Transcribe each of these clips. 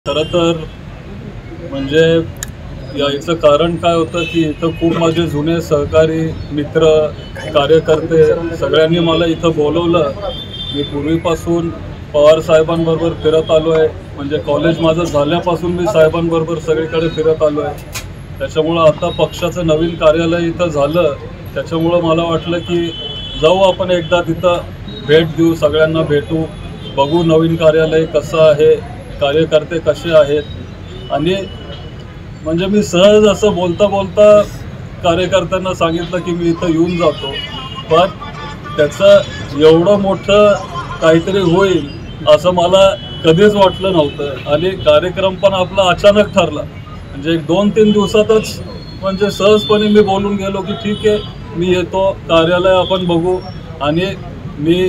खरं तर म्हणजे याचं कारण काय होतं की इथं खूप माझे जुने सहकारी मित्र कार्यकर्ते सगळ्यांनी मला इथं बोलवलं. मी पूर्वीपासून पवार साहेबांबरोबर फिरत आलो आहे. म्हणजे कॉलेज माझं झाल्यापासून मी साहेबांबरोबर सगळीकडे फिरत आलो आहे. त्याच्यामुळं आता पक्षाचं नवीन कार्यालय इथं झालं, त्याच्यामुळं मला वाटलं की जाऊ आपण एकदा तिथं भेट देऊ, सगळ्यांना भेटू, बघू नवीन कार्यालय कसं आहे, कार्यकर्ते कसे आहेत. आणि म्हणजे मी सहज असं बोलता बोलता कार्यकर्त्यांना सांगितलं की मी इथं येऊन जातो, पण त्याचं एवढं मोठं काहीतरी होईल असं मला कधीच वाटलं नव्हतं. आणि कार्यक्रम पण आपला अचानक ठरला, म्हणजे 2-3 दिवसातच म्हणजे सहजपणे मी बोलून गेलो की ठीक आहे, मी येतो, कार्यालय आपण बघू. आणि मी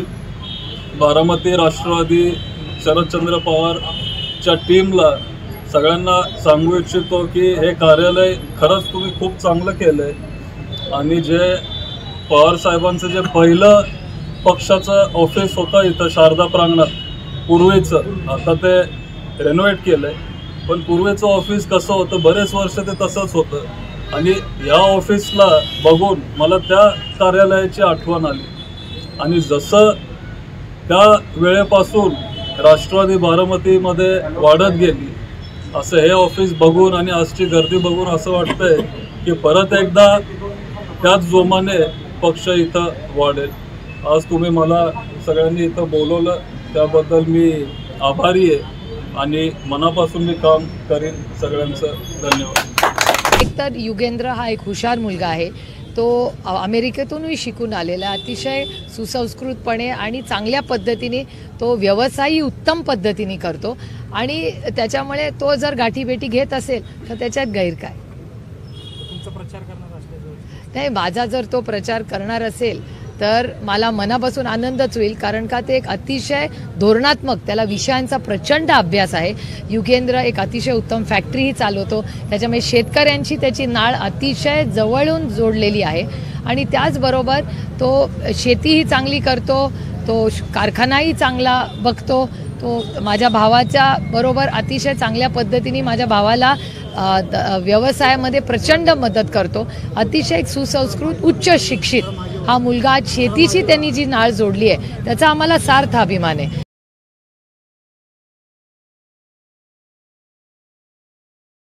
बारामती राष्ट्रवादी शरदचंद्र पवारच्या टीमला सगळ्यांना सांगू इच्छितो की हे कार्यालय खरंच तुम्ही खूप चांगलं केलं आहे. आणि जे पवार साहेबांचं जे पहिलं पक्षाचं ऑफिस होतं इथं शारदा प्रांगणात पूर्वीचं, आता ते रेनोव्हेट केलं आहे, पण पूर्वीचं ऑफिस कसं होतं बरेच वर्ष ते तसंच होतं. आणि या ऑफिसला बघून मला त्या कार्यालयाची आठवण आली. आणि जसं त्या वेळेपासून राष्ट्रवादी बारामतीमध्ये वाढत गेली, असं हे ऑफिस बघून आणि आजची गर्दी बघून असं वाटतंय की परत एकदा त्याच जोमाने पक्ष इथं वाढेल. आज तुम्ही मला सगळ्यांनी इथं बोलवलं त्याबद्दल मी आभारी आहे आणि मनापासून मी काम करीन. सगळ्यांचं धन्यवाद. एकतर युगेंद्र हा एक हुशार मुलगा आहे. तो अमेरिकेतूनही शिकून आलेला, अतिशय सुसंस्कृतपणे आणि चांगल्या पद्धतीने तो व्यवसायही उत्तम पद्धतीने करतो. आणि त्याच्यामुळे तो जर गाठीभेटी घेत असेल तर त्याच्यात गैर काय. तुमचा प्रचार करणार असल्याचं नाही, माझा जर तो प्रचार करणार असेल तर मला मनापासून आनंदच होईल, कारण का ते एक अतिशय धोरणात्मक, त्याला विषयांचा प्रचंड अभ्यास आहे. युगेंद्र एक अतिशय उत्तम फॅक्टरीही चालवतो, त्याच्यामुळे शेतकऱ्यांची त्याची नाळ अतिशय जवळून जोडलेली आहे. आणि त्याचबरोबर तो शेतीही चांगली करतो, तो कारखानाही चांगला बघतो, तो माझ्या भावाच्या बरोबर अतिशय चांगल्या पद्धतीने माझ्या भावाला व्यवसायामध्ये प्रचंड मदत करतो. अतिशय सुसंस्कृत उच्च शिक्षित हा मुलगा, शेतीची त्यांनी जी नाळ जोडली आहे त्याचा आम्हाला सार्थ अभिमान आहे.